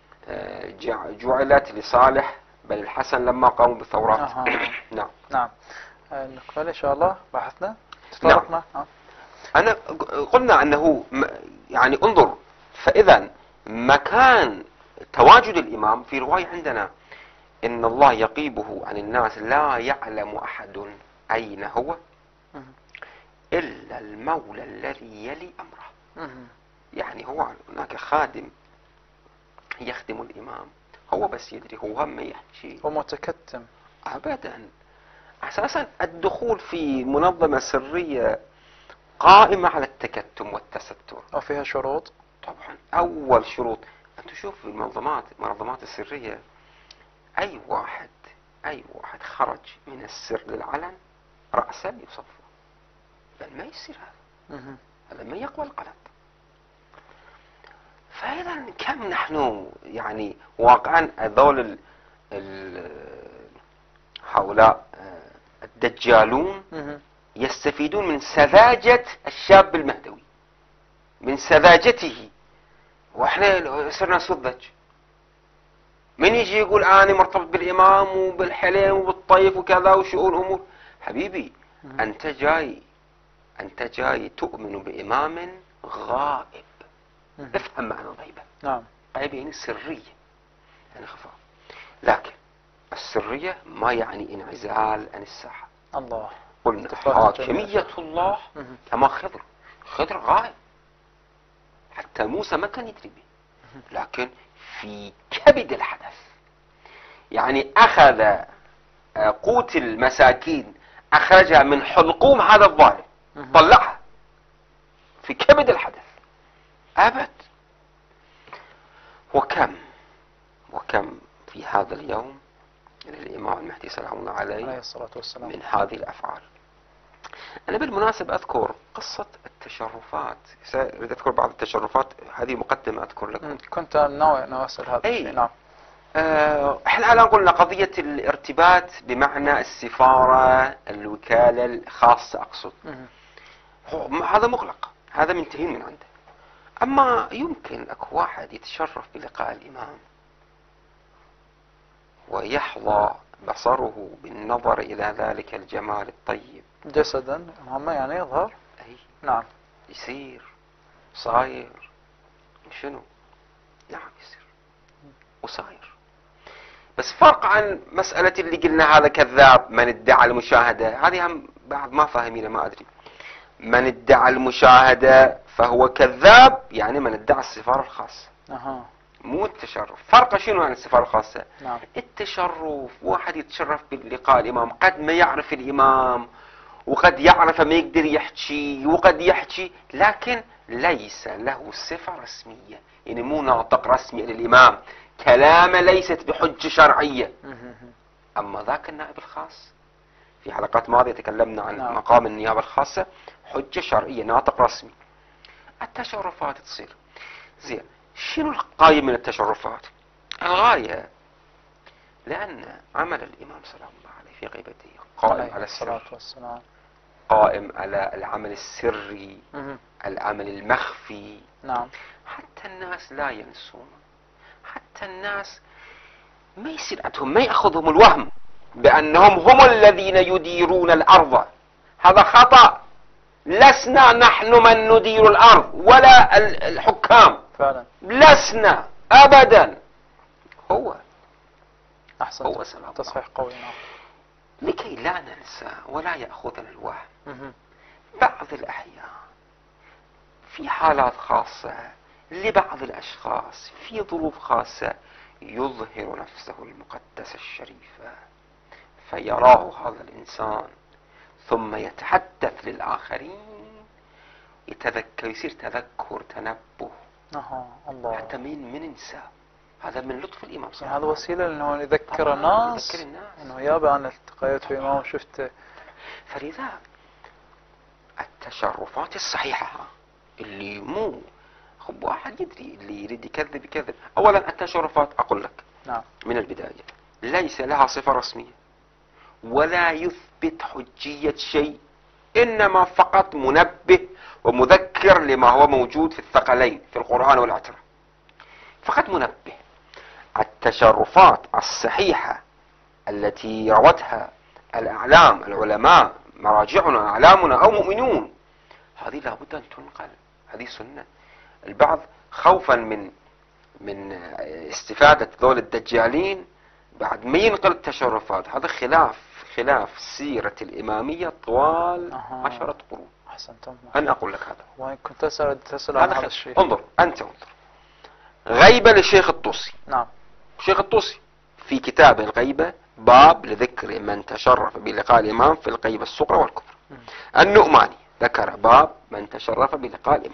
S2: جعلت لصالح بل الحسن لما قاموا بالثورات.
S1: أها.
S2: نعم.
S1: نعم. نكمل إن شاء الله بحثنا. تطرقنا.
S2: نعم. أنا قلنا أنه يعني انظر، فإذا مكان تواجد الإمام في رواية عندنا إن الله يقيبه عن الناس لا يعلم أحد أين هو إلا المولى الذي يلي أمره. يعني هو هناك خادم يخدم الإمام، هو بس يدري، هو هم يحكي،
S1: هو متكتم
S2: أبدا. أساسا الدخول في منظمة سرية قائمة على التكتم والتستر،
S1: وفيها شروط.
S2: طبعا أول شروط أنت شوف المنظمات المنظمات السرية، أي واحد أي واحد خرج من السر للعلن رأسا يصفى، بل ما يصير هذا، هذا ما يقبل القلب. فإذا كم نحن يعني واقعا هذول ال ال هؤلاء الدجالون يستفيدون من سذاجة الشاب المهدوي، من سذاجته، واحنا صرنا سذج. من يجي يقول انا مرتبط بالامام وبالحلم وبالطيف وكذا وشؤون امور، حبيبي انت جاي انت جاي تؤمن بامام غائب. افهم معنى الغيبة.
S1: نعم.
S2: غيبة يعني سرية، يعني خفاء، لكن السرية ما يعني انعزال عن الساحة.
S1: الله.
S2: قلنا حاكمية الله كما خضر، خضر غائب، حتى موسى ما كان يدري به، لكن في كبد الحدث، يعني أخذ قوت المساكين أخرجها من حلقوم هذا الظالم، طلعها في كبد الحدث. أبد. وكم وكم في هذا اليوم للإمام المهدي سلام الله عليه
S1: عليه الصلاة والسلام
S2: من هذه الأفعال. أنا بالمناسبة أذكر قصة التشرفات، أريد أذكر بعض التشرفات، هذه مقدمة أذكر لكم.
S1: كنت ناوي أن أسأل هذا
S2: أي.
S1: الشيء. نعم.
S2: آه، احنا الآن قلنا قضية الارتباط بمعنى السفارة، الوكالة الخاصة أقصد، هذا مغلق، هذا منتهين من عنده. أما يمكن أكو واحد يتشرف بلقاء الإمام ويحظى بصره بالنظر إلى ذلك الجمال الطيب
S1: جسدا هم يعني يظهر.
S2: أي.
S1: نعم.
S2: يصير صاير شنو؟ نعم يصير وصاير. بس فرق عن مسألة اللي قلنا هذا كذاب من ادعى المشاهدة، هذه هم بعد ما فاهمين، ما أدري. من ادعى المشاهدة فهو كذاب، يعني من ادعى السفارة الخاصة.
S1: أها.
S2: مو التشرف. فرق شنو عن السفارة الخاصة؟
S1: نعم.
S2: التشرف واحد يتشرف بلقاء الإمام، قد ما يعرف الإمام وقد يعرف ما يقدر يحكي وقد يحكي، لكن ليس له صفة رسمية، يعني مو ناطق رسمي للإمام، كلامه ليست بحجة شرعية. أما ذاك النائب الخاص، في حلقات ماضية تكلمنا عن
S1: نعم.
S2: مقام النيابة الخاصة، حجة شرعية، ناطق رسمي. التشرفات تصير زين. شنو الغاية من التشرفات؟ الغاية لأن عمل الإمام سلام الله عليه في غيبته قائم على السر،
S1: والسلام.
S2: قائم على العمل السري،
S1: مه.
S2: العمل المخفي.
S1: نعم.
S2: حتى الناس لا ينسون، حتى الناس ما يصير عندهم، ما يأخذهم الوهم بأنهم هم الذين يديرون الأرض. هذا خطأ. لسنا نحن من ندير الأرض ولا الحكام،
S1: فعلا
S2: لسنا أبدا. هو
S1: أحسن.
S2: هو سلام
S1: تصحيح قوي. نعم.
S2: لكي لا ننسى ولا يأخذنا الوهم.
S1: مه.
S2: بعض الأحيان في حالات خاصة لبعض الأشخاص في ظروف خاصة يظهر نفسه المقدسة الشريفة، فيراه هذا الإنسان ثم يتحدث للآخرين، يتذكر، يصير تذكر، تنبه.
S1: أها. الله.
S2: حتى من من انسى. هذا من لطف الإمام صلى
S1: يعني
S2: الله
S1: هذا
S2: عليه
S1: وسيلة انه يذكر
S2: طبعاً
S1: الناس
S2: يذكر الناس
S1: انه يابا انا التقيت في امام وشفته.
S2: فلذا التشرفات الصحيحة اللي مو خب واحد يدري اللي يريد يكذب يكذب. اولا التشرفات اقول لك
S1: نعم.
S2: من البداية ليس لها صفة رسمية ولا يثبت حجية شيء، انما فقط منبه ومذكر لما هو موجود في الثقلين في القرآن والعترة، فقط منبه. التشرفات الصحيحة التي روتها الأعلام العلماء مراجعنا أعلامنا أو مؤمنون، هذه لابد أن تنقل، هذه سنة. البعض خوفا من من استفادة ذول الدجالين بعد ما ينقل التشرفات، هذا خلاف خلاف سيرة الإمامية طوال
S1: أها.
S2: عشرة قرون.
S1: احسنتم.
S2: أنا أقول لك هذا.
S1: وين كنت أسأل تسأل عن
S2: هذا
S1: هذا
S2: خ...
S1: الشيء.
S2: انظر أنت انظر غيبة للشيخ الطوسي.
S1: نعم.
S2: الشيخ الطوسي في كتابه الغيبة باب لذكر من تشرف بلقاء الإمام في الغيبة الصغرى والكبرى. النؤماني ذكر باب من تشرف بلقاء الإمام.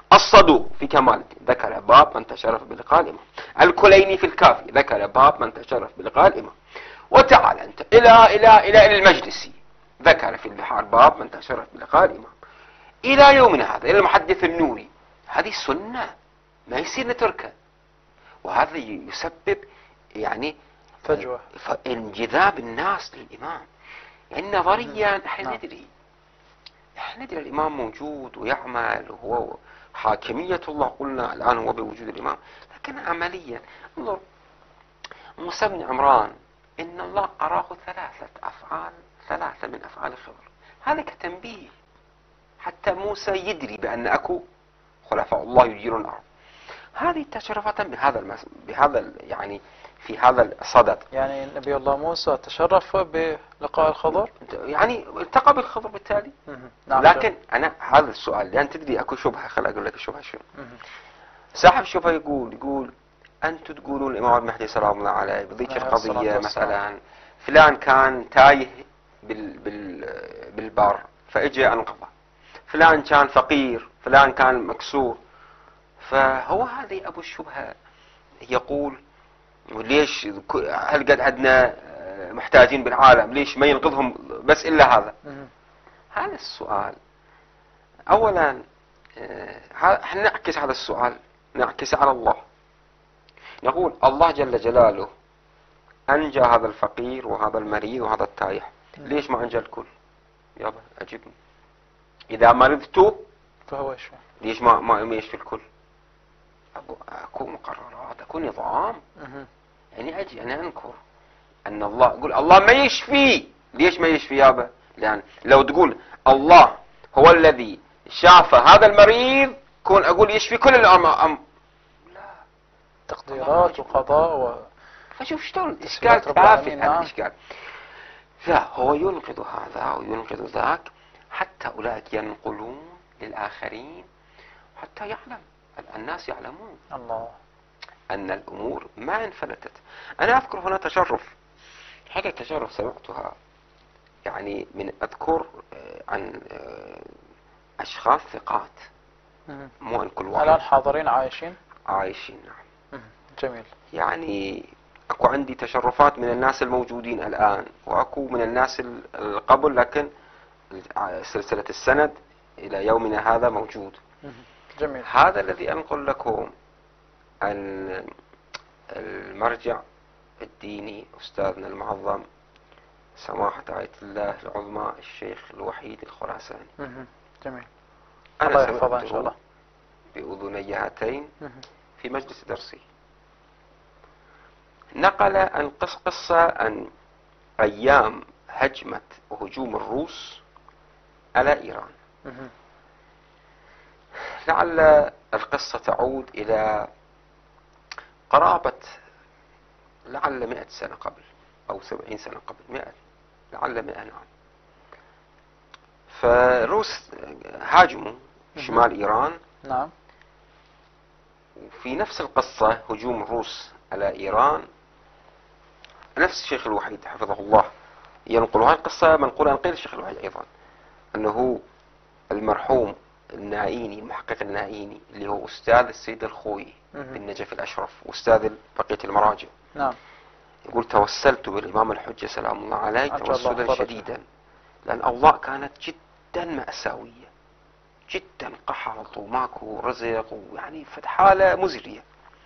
S2: الصدوق في كمال الدين ذكر باب من تشرف بلقاء الإمام. الكليني في الكافي ذكر باب من تشرف بلقاء الإمام. وتعال أنت إلى إلى إلى المجلسي ذكر في البحار باب من تشرف بلقاء الإمام. إلى يومنا هذا إلى المحدث النوري، هذه سنة ما يصير نتركها، وهذا يسبب يعني
S1: فجوة،
S2: انجذاب الناس للإمام. يعني نظريا احنا
S1: نعم.
S2: ندري احنا ندري الإمام موجود ويعمل وهو حاكمية الله، قلنا الآن هو بوجود الإمام، لكن عمليا انظر موسى بن عمران إن الله أراه ثلاثة أفعال، ثلاثة من أفعال الخضر، هذا كتنبيه حتى موسى يدري بأن أكو خلفاء الله يديرون الأرض. هذه تشرفة بهذا المس... بهذا يعني في هذا الصدد.
S1: يعني نبي الله موسى تشرف بلقاء الخضر،
S2: يعني التقى بالخضر بالتالي.
S1: نعم.
S2: لكن أنا هذا السؤال لأن تدري أكو شبهة، خل أقول لك الشبهة شنو. صاحب الشبهة يقول يقول أنتم تقولون الإمام المهدي سلام الله عليه بذيك القضية مثلا فلان كان تايه بال بال بالبار فإجى أنقذه، فلان كان فقير، فلان كان مكسور. فهو هذه أبو الشبهة يقول ليش هل قد عندنا محتاجين بالعالم، ليش ما ينقذهم بس إلا هذا. هذا السؤال أولا احنا نعكس هذا السؤال، نعكس على الله، نقول الله جل جلاله أنجى هذا الفقير وهذا المريض وهذا التايح، ليش ما أنجى الكل؟ يابا أجبني. إذا مرضت
S1: فهو يشفى،
S2: ليش ما ما يشفي الكل؟ أكو مقررات، أكو نظام. يعني أجي أنا أنكر أن الله أقول الله ما يشفي، ليش ما يشفي يابا؟ لأن لو تقول الله هو الذي شاف هذا المريض كون أقول يشفي كل الأمر. لا،
S1: تقديرات وقضاء و...
S2: فشوف شلون إشكال تافه. هذا الإشكال لا هو ينقذ هذا وينقذ ذاك حتى أولئك ينقلون للآخرين حتى يعلم الناس يعلمون
S1: الله
S2: أن الأمور ما انفلتت. أنا أذكر هنا تشرف، هذا التشرف سمعتها يعني من أذكر عن أشخاص ثقات، مو عن كل واحد.
S1: الآن حاضرين عايشين؟
S2: عايشين نعم.
S1: جميل.
S2: يعني أكو عندي تشرفات من الناس الموجودين الآن، وأكو من الناس القبل، لكن سلسلة السند إلى يومنا هذا موجود.
S1: جميل.
S2: هذا الذي أنقل لكم عن المرجع الديني أستاذنا المعظم سماحة آية الله العظمى الشيخ الوحيد الخراساني.
S1: جميل.
S2: أنا
S1: الله يحفظه إن شاء الله
S2: بأذني هاتين في مجلس درسي. نقل عن قصة عن أيام هجمة وهجوم الروس على إيران. لعل القصة تعود إلى قرابة لعل مئة سنة قبل أو سبعين سنة قبل، مئة لعل مئة نعم. فالروس هاجموا شمال إيران.
S1: نعم.
S2: وفي نفس القصة هجوم الروس على إيران نفس الشيخ الوحيد حفظه الله ينقل هذه القصة منقولة عن غير الشيخ الوحيد أيضا، أنه المرحوم النائيني المحقق النائيني اللي هو أستاذ السيد الخوي بالنجف الأشرف وأستاذ بقية المراجع.
S1: نعم.
S2: يقول توسلت بالإمام الحجة سلام الله عليه توسلا شديدا، لأن أوضاع كانت جدا مأساوية، جدا قحط وماكو رزق ويعني فد حالة مزرية،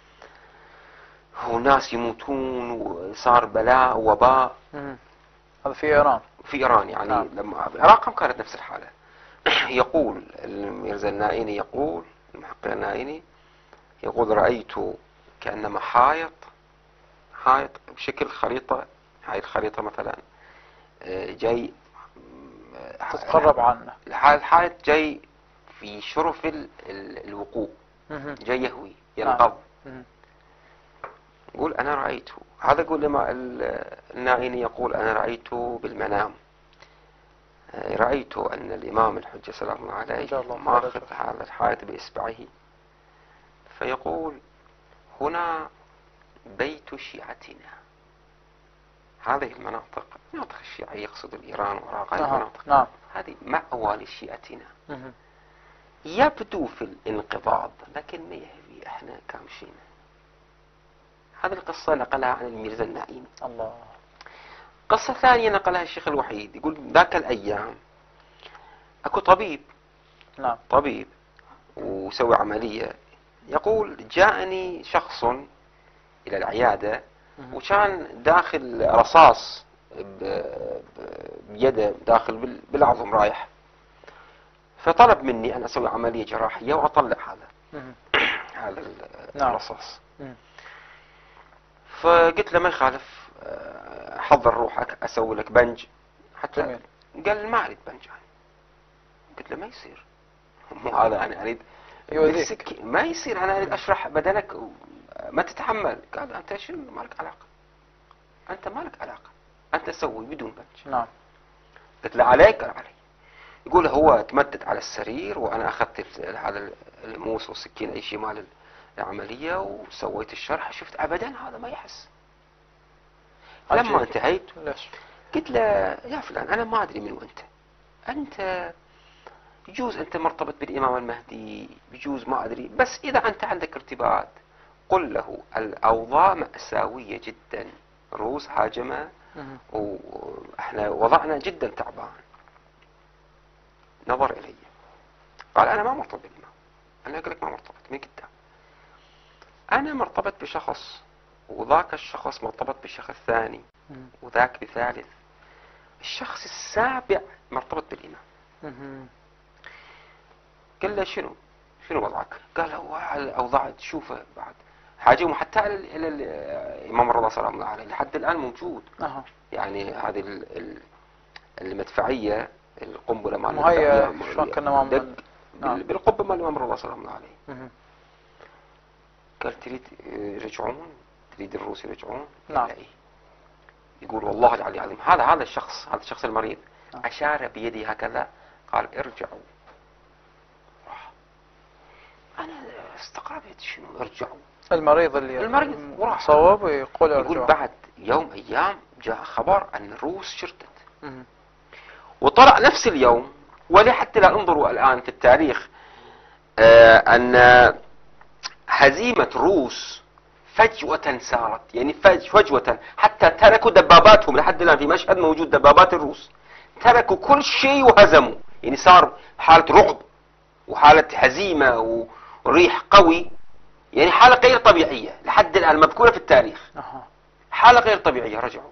S2: وناس يموتون وصار بلاء ووباء.
S1: هذا في إيران.
S2: في إيران يعني. نعم. لما العراق كانت نفس الحالة. يقول الميرزا النائيني يقول المحقق النائيني يقول رأيت كأنما حائط حائط بشكل خريطة، هاي الخريطة مثلا جاي
S1: تتقرب عنه،
S2: الحائط جاي في شرف الوقوع، جاي يهوي ينقض. يقول أنا رأيته، هذا يقول لما النائيني يقول أنا رأيته بالمنام، رأيت أن الإمام الحجة سلام الله عليه ماخذ هذا الحائط بإصبعه، فيقول هنا بيت شيعتنا. هذه المناطق مناطق الشيعة يقصد الإيران والعراق، هذه المناطق
S1: نعم.
S2: هذه مأوى لشيعتنا. يبدو في الانقضاض لكن ما يهوي، احنا كامشين. هذه القصة نقلها عن الميرزا النعيمي.
S1: الله.
S2: قصة ثانية نقلها الشيخ الوحيد، يقول ذاك الأيام أكو طبيب
S1: نعم.
S2: طبيب وسوي عملية، يقول جاءني شخص إلى العيادة وكان داخل رصاص بيده داخل بالعظم رايح، فطلب مني أن أسوي عملية جراحية وأطلع هذا هذا الرصاص. فقلت له ما يخالف، حضر روحك أسوي لك بنج حتى جميل. قال ما أريد بنج يعني. قلت له ما يصير، مو هذا أنا أريد
S1: يؤذيك،
S2: ما يصير، أنا أريد أشرح بدنك ما تتحمل. قال أنت شنو ما لك علاقة، أنت ما لك علاقة، أنت سوي بدون بنج.
S1: نعم.
S2: قلت له عليك؟ قال علي. يقول هو تمدد على السرير وأنا أخذت هذا الموس والسكين أي شيء مال العملية وسويت الشرح، شفت أبدا هذا ما يحس. لما انتهيت قلت له يا فلان أنا ما أدري من وأنت، أنت يجوز أنت مرتبط بالإمام المهدي، يجوز ما أدري، بس إذا أنت عندك ارتباط قل له الأوضاع مأساوية جدا، روس هاجمة وإحنا وضعنا جدا تعبان. نظر إلي قال أنا ما مرتبط بالإمام. أنا أقول لك ما مرتبط من قدام، أنا مرتبط بشخص وذاك الشخص مرتبط بشخص ثاني وذاك بثالث، الشخص السابع مرتبط بالإمام. قال له شنو شنو وضعك؟ قال هو الأوضاع تشوفه بعد حاجة حتى إلى الإمام الرضا سلام الله عليه لحد الآن موجود.
S1: أه.
S2: يعني هذه المدفعية القنبلة مال
S1: مهيأ شلون كنا مامن
S2: بالقبة مال الإمام الرضا سلام الله عليه. قال تريد يرجعون؟ تريد الروس يرجعون؟
S1: نعم.
S2: يقول والله العلي العظيم هذا هذا الشخص هذا الشخص المريض نعم. أشار بيدي هكذا قال ارجعوا. أنا استغربت شنو ارجعوا؟
S1: المريض اللي
S2: المريض وراح
S1: صوب ويقول ارجعوا.
S2: يقول بعد يوم أيام جاء خبر أن الروس شردت. وطلع نفس اليوم، ولحتى لا انظروا الآن في التاريخ آه أن هزيمة روس فجوة سارت، يعني فجوة حتى تركوا دباباتهم. لحد الآن في مشهد موجود دبابات الروس، تركوا كل شيء وهزموا، يعني صار حالة رعب وحالة هزيمة وريح قوي، يعني حالة غير طبيعية لحد الآن مذكورة في التاريخ. حالة غير طبيعية. رجعوا.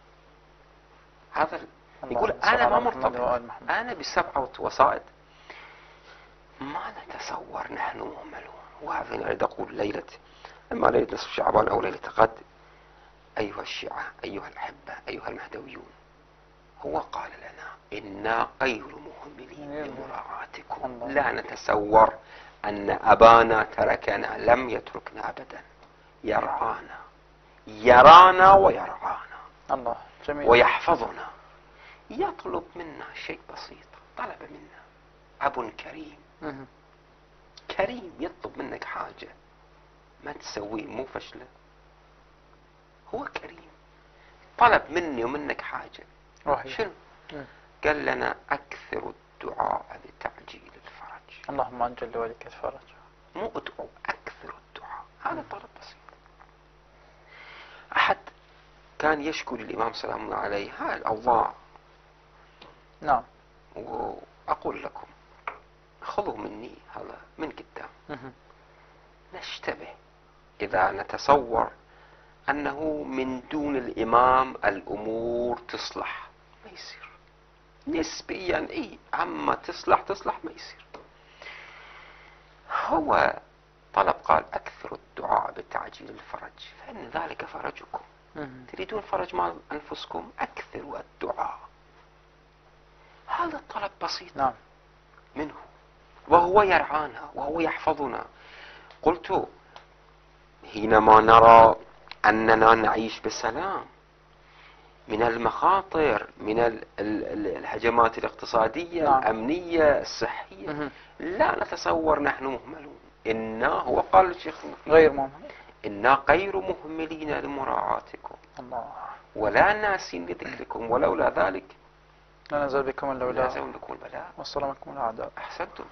S2: هذا يقول أنا ما مرتبط، أنا بسبعة وسائط ما نتصور نحن مهملون. وهذا أريد أقول ليلة أما ليلة نصف شعبان أو ليلة غد أيها الشيعة أيها الأحبة أيها المهدويون، هو قال لنا إنا غير مهملين لمراعاتكم، لا نتصور أن أبانا تركنا، لم يتركنا أبدا، يرعانا يرانا ويرعانا
S1: الله جميل.
S2: ويحفظنا. يطلب منا شيء بسيط، طلب منا أب كريم
S1: مه.
S2: كريم يطلب منك حاجة ما تسويه، مو فشلة، هو كريم. طلب مني ومنك حاجة
S1: وحي.
S2: شنو؟
S1: مه.
S2: قال لنا أكثر الدعاء لتعجيل الفرج.
S1: اللهم أجل ولك الفرج.
S2: مو ادعو، أكثر الدعاء. هذا طلب بسيط. أحد كان يشكو للإمام سلام الله عليه هاي الأوضاع.
S1: نعم.
S2: وأقول لكم خذوا مني هذا من قدام.
S1: مه.
S2: نشتبه إذا نتصور أنه من دون الإمام الأمور تصلح، ما يصير. نسبيا إيه عما تصلح تصلح ما يصير. هو طلب قال أكثر الدعاء بتعجيل الفرج فإن ذلك فرجكم.
S1: مه.
S2: تريدون فرج مال أنفسكم، أكثروا الدعاء. هذا الطلب بسيط
S1: نعم.
S2: منه، وهو يرعانا وهو يحفظنا. قلت حينما نرى أننا نعيش بسلام من المخاطر، من ال ال الهجمات الاقتصادية
S1: نعم.
S2: الأمنية الصحية،
S1: مه.
S2: لا نتصور نحن مهملون. إنا هو قال الشيخ
S1: غير مهمل،
S2: إنا غير مهملين لمراعاتكم
S1: الله،
S2: ولا ناسين لذكركم، ولولا ذلك
S1: لا نزل بكم اللولا
S2: لازم بكم البلاء
S1: وصل منكم الأعداء.
S2: أحسنتم.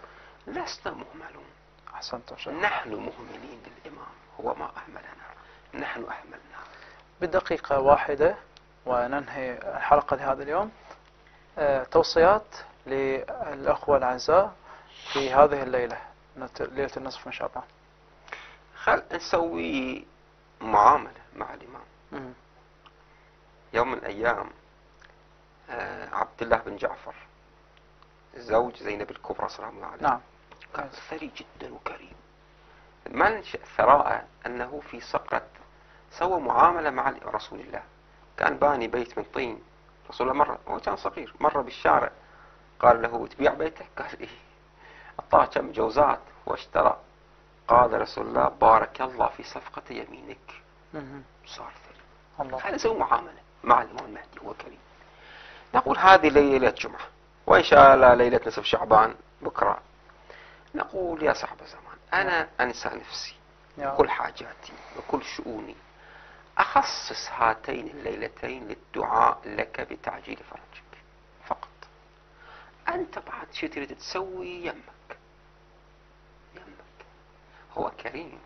S2: لسنا مهملون،
S1: أحسنتم شيخ.
S2: نحن مهملين للإمام، هو ما أهملنا، نحن أهملنا.
S1: بدقيقة واحدة وننهي الحلقة لهذا اليوم. أه توصيات للأخوة الأعزاء في هذه الليلة، ليلة النصف من شعبان.
S2: خل نسوي معاملة مع الإمام.
S1: مم.
S2: يوم من الأيام آه عبد الله بن جعفر زوج زينب الكبرى سلام الله عليه،
S1: نعم،
S2: كان ثري جدا وكريم. من ثراءه أنه في صقرة سوى معاملة مع رسول الله، كان باني بيت من طين. رسول الله مرة، هو كان صغير، مرة بالشارع قال له تبيع بيتك؟ قال إيه. أعطاه كم جوزات واشترى. قال رسول الله بارك الله في صفقة يمينك.
S1: مم.
S2: صار ثري.
S1: الله.
S2: خلينا نسوي معاملة مع الإمام المهدي، هو كريم. نقول هذه ليلة جمعة، وإن شاء الله ليلة نصف شعبان بكرة. نقول يا صاحب الزمان، أنا أنسى نفسي وكل حاجاتي وكل شؤوني، أخصص هاتين الليلتين للدعاء لك بتعجيل فرجك فقط. أنت بعد شو تريد تسوي يمك يمك. هو كريم،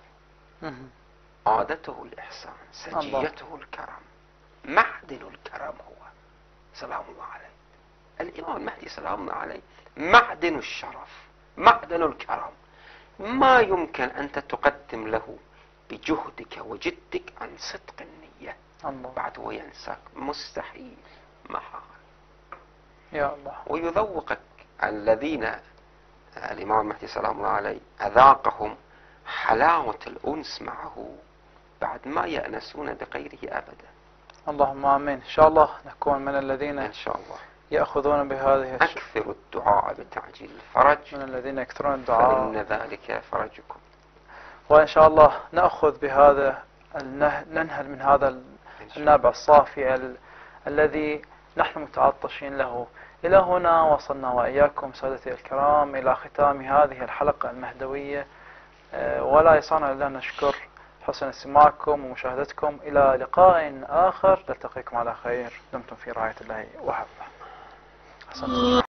S2: عادته الإحسان، سجيته الكرم، معدن الكرم هو سلام الله عليه. الإمام المهدي سلام الله عليه معدن الشرف، معدن الكرم. ما يمكن أنت تقدم له بجهدك وجدك عن صدق النية
S1: الله.
S2: بعد هو ينساك، مستحيل، محال.
S1: يا الله.
S2: ويذوقك الذين الإمام المهدي سلام الله عليه أذاقهم حلاوة الأنس معه بعد ما يأنسون بغيره أبدا.
S1: اللهم آمين. إن شاء الله نكون من الذين
S2: إن شاء الله
S1: يأخذون بهذه الش...
S2: أكثر الدعاء بتعجيل الفرج،
S1: من الذين يكثرون الدعاء،
S2: فإن ذلك فرجكم.
S1: وإن شاء الله نأخذ بهذا النه... ننهل من هذا النابع الصافي ال... الذي نحن متعطشين له. إلى هنا وصلنا وإياكم سادتي الكرام إلى ختام هذه الحلقة المهدوية، ولا يسعنا إلا نشكر حسن استماعكم ومشاهدتكم. إلى لقاء آخر، نلتقيكم على خير، دمتم في رعاية الله وحفظه.